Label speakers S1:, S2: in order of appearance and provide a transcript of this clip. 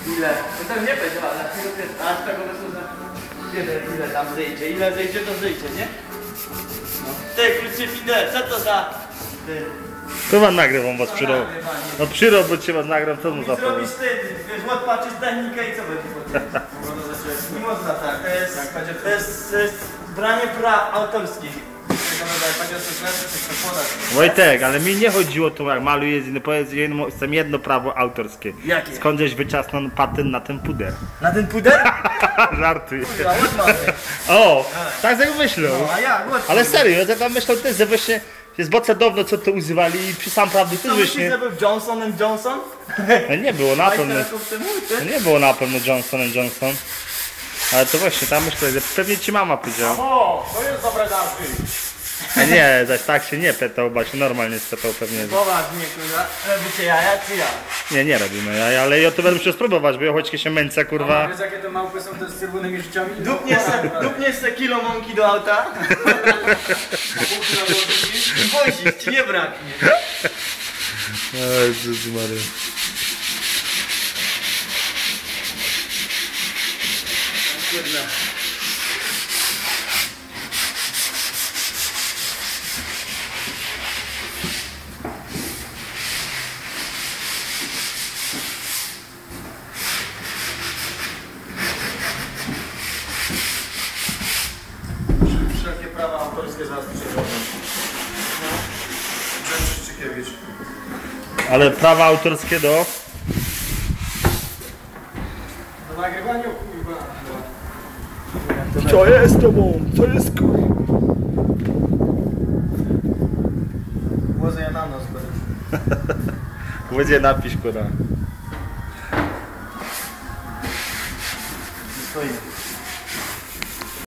S1: Ile? No tam nie będzie, ale na chwilę jest, a z tego to za... Ile tam zejdzie? Ile zejdzie, to zejdzie, nie? No. Ty, krótszy Fidel, co to za... Ty.
S2: To wam nagrywam was przyrok. No przyrok, bo cię was nagram, co mu za to?
S1: Zrobisz ty, wiesz, odpatrzysz technikę i co będzie potem? Nie można tak, to jest branie praw autorskich.
S2: Wojtek, ale mi nie chodziło tu jak maluję, powiedz jedno prawo autorskie.
S1: Jakie?
S2: Skąd żeś wyciasnął patent na ten puder?
S1: Na ten puder?
S2: Żartuję.
S1: Kurwa, ładny.
S2: O, tak sobie myślał.
S1: No, a jak? Ładny.
S2: Ale serio, ja tam myślał też, że właśnie jest bardzo dawno co to używali i przy sam prawdy
S1: Co
S2: też
S1: myślisz,
S2: właśnie.
S1: że był Johnson & Johnson?
S2: No nie było na pewno.
S1: No
S2: Nie było na pewno Johnson & Johnson. Ale to właśnie tam myślę, że pewnie ci mama powiedziała.
S1: O, to jest dobre dawki.
S2: A nie, zaś tak się nie pytał, bo się normalnie spytał pewnie.
S1: Poważnie, kurwa. Robicie jaja czy ja?
S2: Nie robimy jaja, ale ja to będę musiał spróbować, bo ja choćkie się męcę, kurwa.
S3: Wiesz jakie te małpy są te z czerwonymi życiami?
S1: Dupniesz se kilo mąki do auta. Wozić ci nie braknie.
S2: Jezus Maria.
S1: Kurwa.
S3: Wszelkie prawa autorskie zaraz przechodzą. Grzegorz Czykiewicz.
S2: Ale prawa autorskie do...
S3: Do nagrywania kurwa.
S2: Co jest tobą? Co jest kurwa?
S1: Głosy ja na nos, kurwa.
S2: Będzie napisz, kurwa.
S1: Stoi.